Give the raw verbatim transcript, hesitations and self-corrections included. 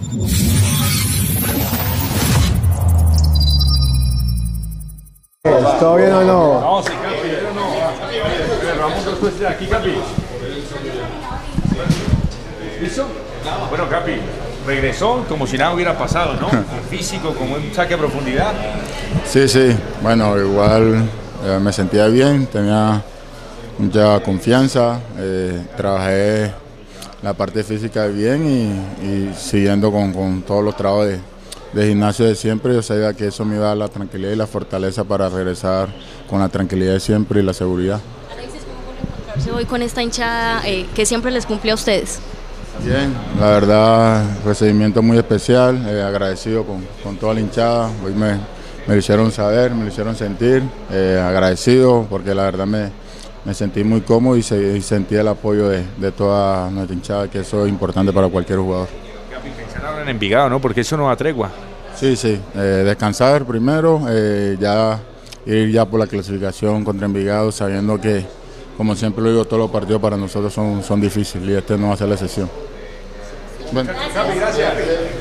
¿Todo bien o no? No, sí, Capi, pero no. Vamos después de aquí, Capi. ¿Listo? Bueno, Capi, regresó como si nada hubiera pasado, ¿no? Físico, como un saque a profundidad. Sí, sí. Bueno, igual eh, me sentía bien, tenía mucha confianza, eh, trabajé la parte física bien y, y siguiendo con, con todos los trabajos de, de gimnasio de siempre. Yo sabía que eso me iba a dar la tranquilidad y la fortaleza para regresar con la tranquilidad de siempre y la seguridad. Alexis, ¿cómo fue encontrarse hoy con esta hinchada eh, que siempre les cumple a ustedes? Bien, la verdad, recibimiento muy especial, eh, agradecido con, con toda la hinchada. Hoy me, me lo hicieron saber, me lo hicieron sentir, eh, agradecido porque la verdad me, me sentí muy cómodo y, se, y sentí el apoyo de, de toda nuestra hinchada, que eso es importante para cualquier jugador. Capi, pensaron en Envigado, ¿no? Porque eso no da tregua. Sí, sí, eh, descansar primero, eh, ya ir ya por la clasificación contra Envigado, sabiendo que, como siempre lo digo, todos los partidos para nosotros son, son difíciles y este no va a ser la excepción. Bueno. Capi, gracias.